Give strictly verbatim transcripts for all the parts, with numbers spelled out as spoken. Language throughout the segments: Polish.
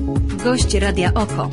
Gość Radia Oko.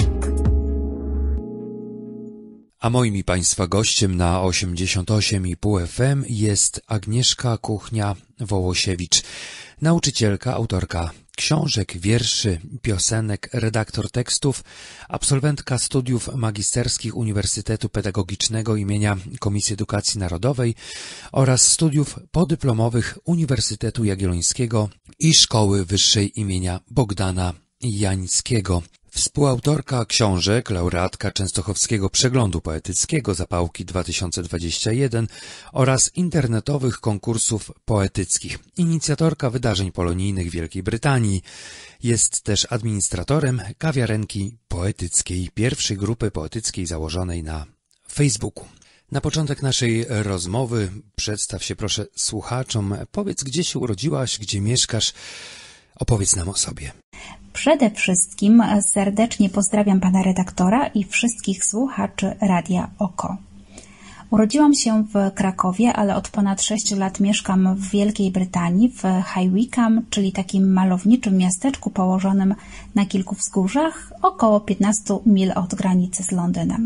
A moim i Państwa gościem na osiemdziesiąt osiem i pół F M jest Agnieszka Kuchnia-Wołosiewicz, nauczycielka, autorka książek, wierszy, piosenek, redaktor tekstów, absolwentka studiów magisterskich Uniwersytetu Pedagogicznego imienia Komisji Edukacji Narodowej oraz studiów podyplomowych Uniwersytetu Jagiellońskiego i Szkoły Wyższej imienia Bogdana Jańskiego. Współautorka książek, laureatka Częstochowskiego Przeglądu Poetyckiego Zapałki dwa tysiące dwadzieścia jeden oraz internetowych konkursów poetyckich. Inicjatorka wydarzeń polonijnych Wielkiej Brytanii. Jest też administratorem kawiarenki poetyckiej, pierwszej grupy poetyckiej założonej na Facebooku. Na początek naszej rozmowy przedstaw się proszę słuchaczom. Powiedz, gdzie się urodziłaś, gdzie mieszkasz. Opowiedz nam o sobie. Przede wszystkim serdecznie pozdrawiam pana redaktora i wszystkich słuchaczy Radia Oko. Urodziłam się w Krakowie, ale od ponad sześciu lat mieszkam w Wielkiej Brytanii, w High Wycombe, czyli takim malowniczym miasteczku położonym na kilku wzgórzach, około piętnaście mil od granicy z Londynem.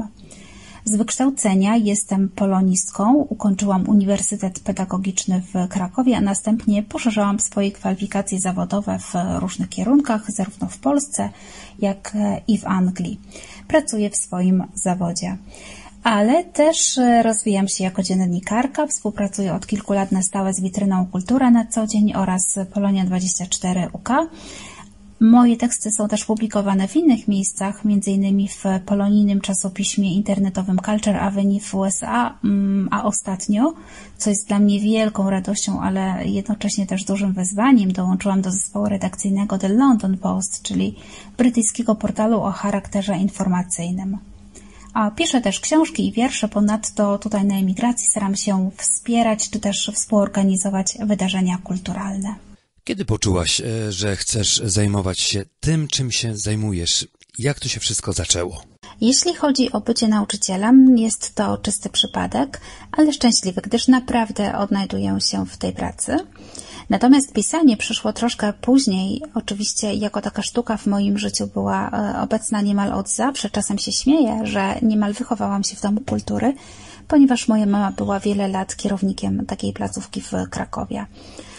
Z wykształcenia jestem polonistką, ukończyłam Uniwersytet Pedagogiczny w Krakowie, a następnie poszerzałam swoje kwalifikacje zawodowe w różnych kierunkach, zarówno w Polsce, jak i w Anglii. Pracuję w swoim zawodzie. Ale też rozwijam się jako dziennikarka, współpracuję od kilku lat na stałe z Witryną Kultura na co dzień oraz Polonia dwadzieścia cztery U K. Moje teksty są też publikowane w innych miejscach, między innymi w polonijnym czasopiśmie internetowym Culture Avenue w U S A, a ostatnio, co jest dla mnie wielką radością, ale jednocześnie też dużym wyzwaniem, dołączyłam do zespołu redakcyjnego The London Post, czyli brytyjskiego portalu o charakterze informacyjnym. A piszę też książki i wiersze, ponadto tutaj na emigracji staram się wspierać czy też współorganizować wydarzenia kulturalne. Kiedy poczułaś, że chcesz zajmować się tym, czym się zajmujesz? Jak to się wszystko zaczęło? Jeśli chodzi o bycie nauczycielem, jest to czysty przypadek, ale szczęśliwy, gdyż naprawdę odnajduję się w tej pracy. Natomiast pisanie przyszło troszkę później. Oczywiście jako taka sztuka w moim życiu była obecna niemal od zawsze. Czasem się śmieję, że niemal wychowałam się w domu kultury, ponieważ moja mama była wiele lat kierownikiem takiej placówki w Krakowie.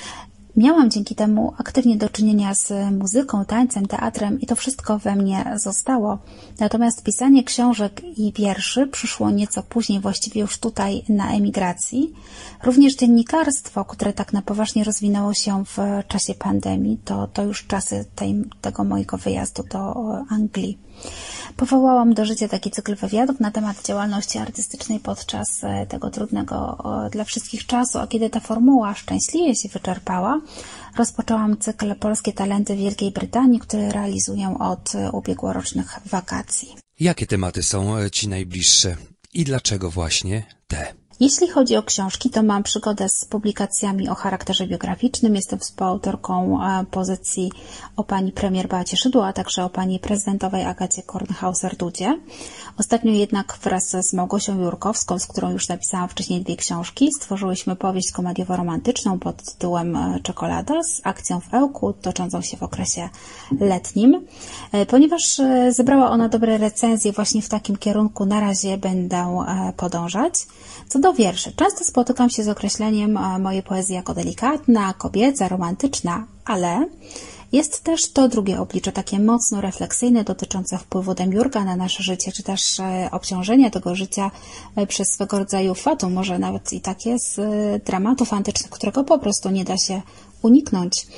Miałam dzięki temu aktywnie do czynienia z muzyką, tańcem, teatrem i to wszystko we mnie zostało. Natomiast pisanie książek i wierszy przyszło nieco później, właściwie już tutaj na emigracji. Również dziennikarstwo, które tak na poważnie rozwinęło się w czasie pandemii, to, to już czasy tej, tego mojego wyjazdu do Anglii. Powołałam do życia taki cykl wywiadów na temat działalności artystycznej podczas tego trudnego dla wszystkich czasu, a kiedy ta formuła szczęśliwie się wyczerpała, rozpoczęłam cykl Polskie Talenty w Wielkiej Brytanii, który realizuję od ubiegłorocznych wakacji. Jakie tematy są Ci najbliższe i dlaczego właśnie te? Jeśli chodzi o książki, to mam przygodę z publikacjami o charakterze biograficznym. Jestem współautorką pozycji o pani premier Beacie Szydło, a także o pani prezydentowej Agacie Kornhauser-Dudzie. Ostatnio jednak wraz z Małgosią Jurkowską, z którą już napisałam wcześniej dwie książki, stworzyłyśmy powieść komediowo-romantyczną pod tytułem Czekolada z akcją w Ełku, toczącą się w okresie letnim. Ponieważ zebrała ona dobre recenzje, właśnie w takim kierunku na razie będę podążać. Co do wierszy, często spotykam się z określeniem mojej poezji jako delikatna, kobieca, romantyczna, ale jest też to drugie oblicze, takie mocno refleksyjne, dotyczące wpływu demiurga na nasze życie, czy też obciążenia tego życia przez swego rodzaju fatum, może nawet i takie z dramatów antycznych, którego po prostu nie da się uniknąć.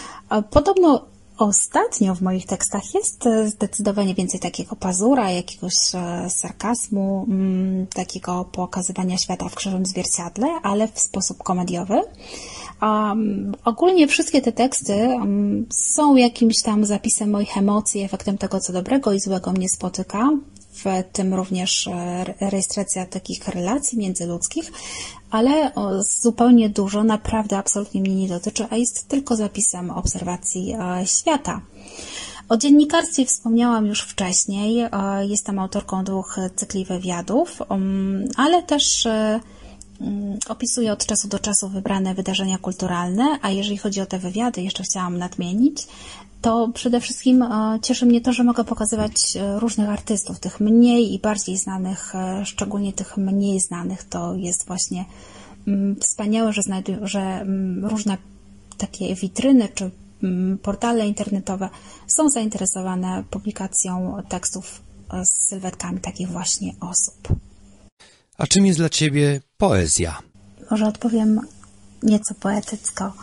Podobno ostatnio w moich tekstach jest zdecydowanie więcej takiego pazura, jakiegoś sarkazmu, takiego pokazywania świata w krzywym zwierciadle, ale w sposób komediowy. Um, ogólnie wszystkie te teksty um, są jakimś tam zapisem moich emocji, efektem tego, co dobrego i złego mnie spotyka, w tym również rejestracja takich relacji międzyludzkich, ale zupełnie dużo naprawdę absolutnie mnie nie dotyczy, a jest tylko zapisem obserwacji świata. O dziennikarstwie wspomniałam już wcześniej, jestem autorką dwóch cykli wywiadów, ale też opisuję od czasu do czasu wybrane wydarzenia kulturalne, a jeżeli chodzi o te wywiady, jeszcze chciałam nadmienić, to przede wszystkim cieszy mnie to, że mogę pokazywać różnych artystów, tych mniej i bardziej znanych, szczególnie tych mniej znanych. To jest właśnie wspaniałe, że, znajdują, że różne takie witryny czy portale internetowe są zainteresowane publikacją tekstów z sylwetkami takich właśnie osób. A czym jest dla Ciebie poezja? Może odpowiem nieco poetycko.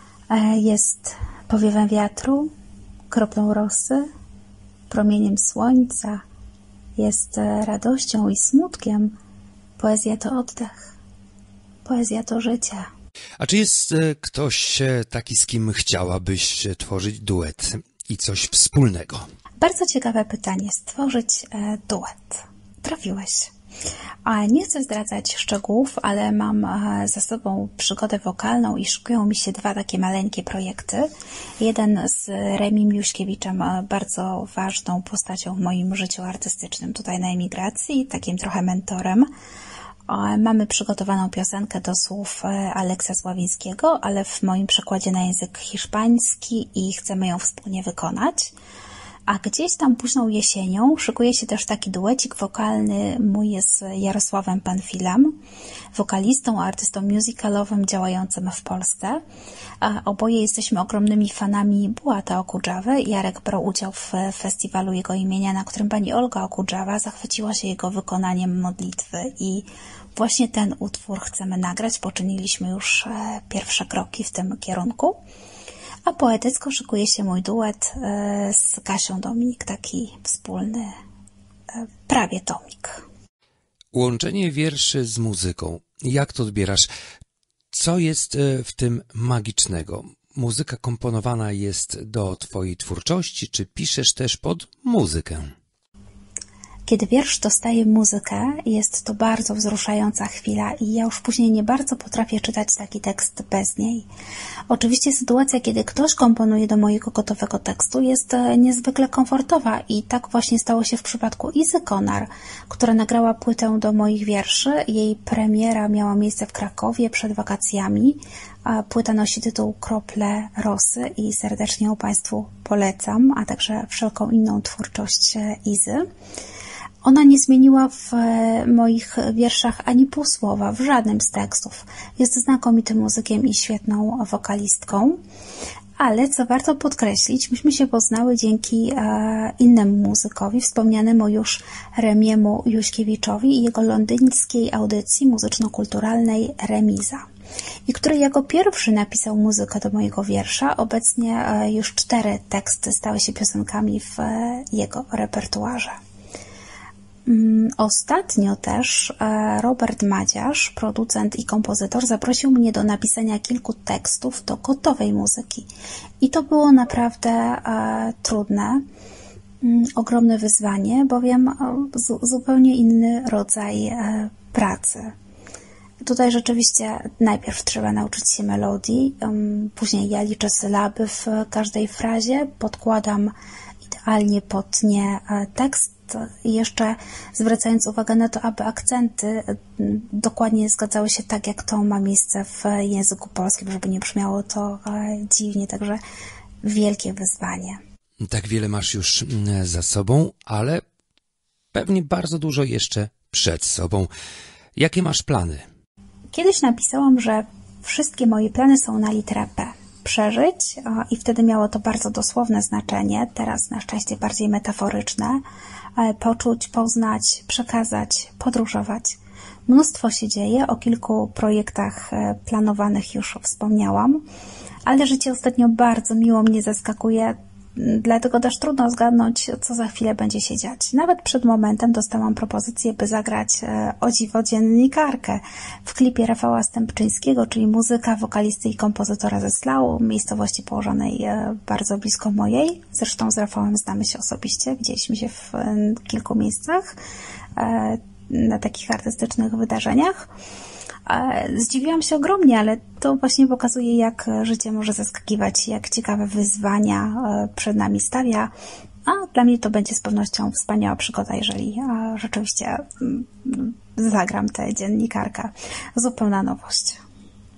Jest powiewem wiatru, kroplą rosy, promieniem słońca, jest radością i smutkiem. Poezja to oddech, poezja to życie. A czy jest ktoś taki, z kim chciałabyś tworzyć duet i coś wspólnego? Bardzo ciekawe pytanie, stworzyć duet. Trafiłeś. Nie chcę zdradzać szczegółów, ale mam za sobą przygodę wokalną i szykują mi się dwa takie maleńkie projekty. Jeden z Remim Juśkiewiczem, bardzo ważną postacią w moim życiu artystycznym tutaj na emigracji, takim trochę mentorem. Mamy przygotowaną piosenkę do słów Aleksa Sławińskiego, ale w moim przekładzie na język hiszpański i chcemy ją wspólnie wykonać. A gdzieś tam późną jesienią szykuje się też taki duecik wokalny mój z Jarosławem Panfilem, wokalistą, artystą musicalowym działającym w Polsce. A oboje jesteśmy ogromnymi fanami Bułata Okudżawy. Jarek brał udział w festiwalu jego imienia, na którym pani Olga Okudżawa zachwyciła się jego wykonaniem modlitwy i właśnie ten utwór chcemy nagrać. Poczyniliśmy już pierwsze kroki w tym kierunku. A poetycko szykuje się mój duet z Kasią Dominik, taki wspólny, prawie tomik. Łączenie wierszy z muzyką. Jak to odbierasz? Co jest w tym magicznego? Muzyka komponowana jest do Twojej twórczości, czy piszesz też pod muzykę? Kiedy wiersz dostaje muzykę, jest to bardzo wzruszająca chwila i ja już później nie bardzo potrafię czytać taki tekst bez niej. Oczywiście sytuacja, kiedy ktoś komponuje do mojego gotowego tekstu, jest niezwykle komfortowa i tak właśnie stało się w przypadku Izy Konar, która nagrała płytę do moich wierszy. Jej premiera miała miejsce w Krakowie przed wakacjami. A płyta nosi tytuł Krople rosy i serdecznie ją Państwu polecam, a także wszelką inną twórczość Izy. Ona nie zmieniła w moich wierszach ani pół słowa, w żadnym z tekstów. Jest znakomitym muzykiem i świetną wokalistką. Ale co warto podkreślić, myśmy się poznały dzięki e, innemu muzykowi, wspomnianemu już Remiemu Juśkiewiczowi i jego londyńskiej audycji muzyczno-kulturalnej Remiza. I który jako pierwszy napisał muzykę do mojego wiersza. Obecnie e, już cztery teksty stały się piosenkami w e, jego repertuarze. Ostatnio też Robert Madziarz, producent i kompozytor, zaprosił mnie do napisania kilku tekstów do gotowej muzyki. I to było naprawdę e, trudne, ogromne wyzwanie, bowiem z, zupełnie inny rodzaj e, pracy. Tutaj rzeczywiście najpierw trzeba nauczyć się melodii, um, później ja liczę sylaby w każdej frazie, podkładam idealnie pod nie e, tekst, i jeszcze zwracając uwagę na to, aby akcenty dokładnie zgadzały się tak, jak to ma miejsce w języku polskim, żeby nie brzmiało to dziwnie, także wielkie wyzwanie. Tak wiele masz już za sobą, ale pewnie bardzo dużo jeszcze przed sobą. Jakie masz plany? Kiedyś napisałam, że wszystkie moje plany są na literę P. Przeżyć i wtedy miało to bardzo dosłowne znaczenie, teraz na szczęście bardziej metaforyczne. Poczuć, poznać, przekazać, podróżować. Mnóstwo się dzieje, o kilku projektach planowanych już wspomniałam, ale życie ostatnio bardzo miło mnie zaskakuje, dlatego też trudno zgadnąć, co za chwilę będzie się dziać. Nawet przed momentem dostałam propozycję, by zagrać o dziwo dziennikarkę w klipie Rafała Stępczyńskiego, czyli muzyka wokalisty i kompozytora ze Slau, miejscowości położonej bardzo blisko mojej. Zresztą z Rafałem znamy się osobiście, widzieliśmy się w kilku miejscach na takich artystycznych wydarzeniach. Zdziwiłam się ogromnie, ale to właśnie pokazuje, jak życie może zaskakiwać, jak ciekawe wyzwania przed nami stawia, a dla mnie to będzie z pewnością wspaniała przygoda, jeżeli rzeczywiście zagram tę dziennikarkę. Zupełna nowość.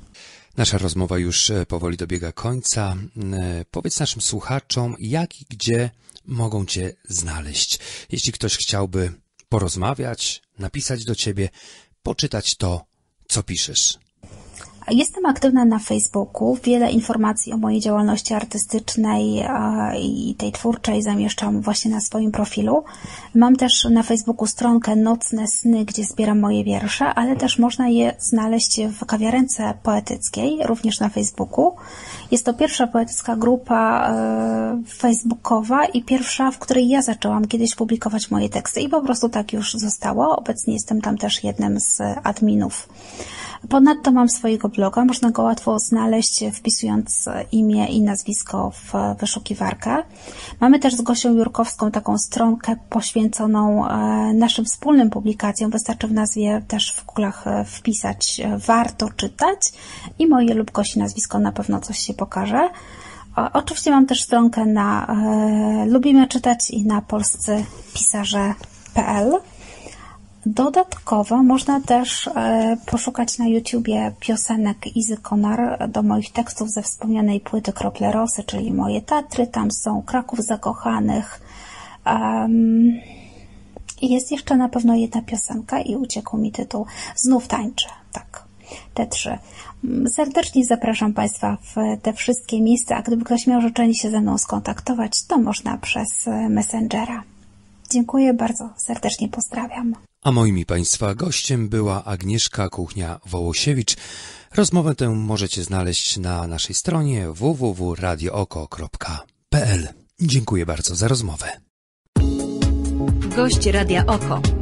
Nasza rozmowa już powoli dobiega końca. Powiedz naszym słuchaczom, jak i gdzie mogą Cię znaleźć. Jeśli ktoś chciałby porozmawiać, napisać do Ciebie, poczytać to, co piszesz. Jestem aktywna na Facebooku. Wiele informacji o mojej działalności artystycznej i tej twórczej zamieszczam właśnie na swoim profilu. Mam też na Facebooku stronkę Nocne Sny, gdzie zbieram moje wiersze, ale też można je znaleźć w kawiarence poetyckiej, również na Facebooku. Jest to pierwsza poetycka grupa facebookowa i pierwsza, w której ja zaczęłam kiedyś publikować moje teksty i po prostu tak już zostało. Obecnie jestem tam też jednym z adminów. Ponadto mam swojego bloga, można go łatwo znaleźć wpisując imię i nazwisko w wyszukiwarkę. Mamy też z Gosią Jurkowską taką stronkę poświęconą naszym wspólnym publikacjom. Wystarczy w nazwie też w Google'ach wpisać warto czytać i moje lub Gosi nazwisko, na pewno coś się pokaże. Oczywiście mam też stronkę na Lubimy Czytać i na polscy pisarze kropka p l. Dodatkowo można też poszukać na YouTubie piosenek Izy Konar do moich tekstów ze wspomnianej płyty Krople Rosy, czyli moje Tatry, tam są Kraków Zakochanych. Um, jest jeszcze na pewno jedna piosenka i uciekł mi tytuł. Znów tańczę, tak, te trzy. Serdecznie zapraszam Państwa w te wszystkie miejsca, a gdyby ktoś miał życzenie się ze mną skontaktować, to można przez Messengera. Dziękuję bardzo, serdecznie pozdrawiam. A moim i Państwa gościem była Agnieszka Kuchnia-Wołosiewicz. Rozmowę tę możecie znaleźć na naszej stronie w w w kropka radio oko kropka p l. Dziękuję bardzo za rozmowę. Gość Radia Oko.